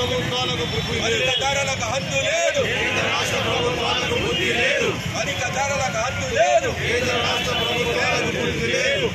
ప్రభుత్వాలకు బుద్ధి లేదు, అధిక ధరలకు హద్దు లేదు, కేంద్ర రాష్ట్ర ప్రభుత్వాలకు బుద్ధి లేదు, అధిక ధరలకు హద్దు లేదు, కేంద్ర రాష్ట్ర ప్రభుత్వాలకు బుద్ధి లేదు,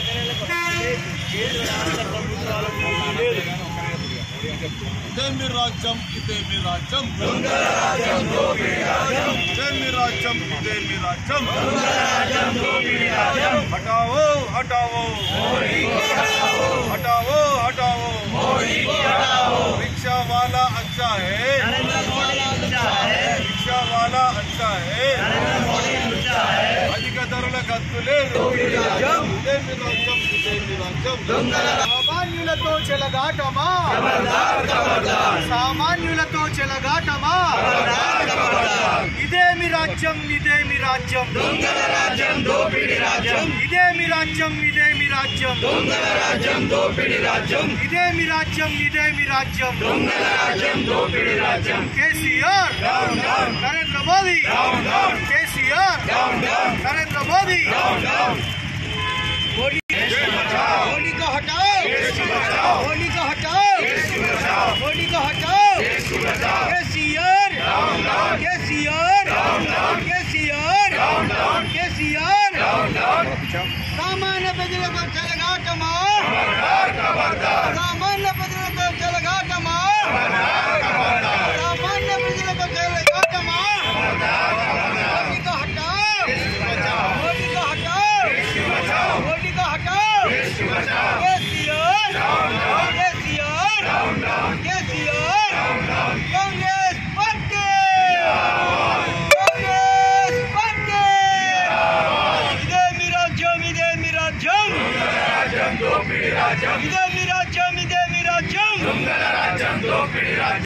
ఇదేమి రాజ్యం, ఇదేమి రాజ్యం, దొంగల రాజ్యం, దోపిడీ రాజ్యం, ఇదేమి రాజ్యం, ఇదేమి రాజ్యం, దొంగల రాజ్యం, దోపిడీ రాజ్యం, హటావో హటావో మోడీ को हटाओ, हटाओ हटाओ मौली को हटाओ, रिक्शा वाला अच्छा है, नरेंद्र मोदी अच्छा है, रिक्शा वाला अच्छा है, नरेंद्र मोदी अच्छा है, अधिक ధరలకు హద్దు లేదు, దోపిడీ రాజ్యం, ఇదేమి రాజ్యం, ఇదేమి రాజ్యం, దొంగల సామాన్యులతో చెలగాటమా, ఖబర్దార్ ఖబర్దార్, సామాన్యులతో చెలగాటమా, ఖబర్దార్ ఖబర్దార్, ఇదేమి రాజ్యం, ఇదేమి రాజ్యం, దొంగల రాజ్యం, దోపిడీ రాజ్యం, ఇదేమి రాజ్యం, ఇదేమి రాజ్యం, దొంగల రాజ్యం, దోపిడీ రాజ్యం, ఇదేమి రాజ్యం, ఇదేమి రాజ్యం, దొంగల రాజ్యం, దోపిడీ రాజ్యం, KCR down down, Narendra Modi down down, KCR down down, Narendra Modi down down, Modi Modi को हटाओ, मोदी को हटाओ, मोदी को हटाओ, केसीआर केसीआर केसीआर केसीआर, सामान्य प्रजలకు చెలగాటమా, సామాన్య ప్రజలకు చెలగాటమా, సామాన్య ప్రజలకు చెలగాటమా, मोदी को हटाओ, मोदी को हटाओ, मोदी को हटाओ, केसीआर केसीआर केसीआर, कांग्रेस पार्टी, कांग्रेस पार्टी, इदेमी राज्यम, इदेमी राज्यम, इदेमी राज्यम, इदेमी राज्यम,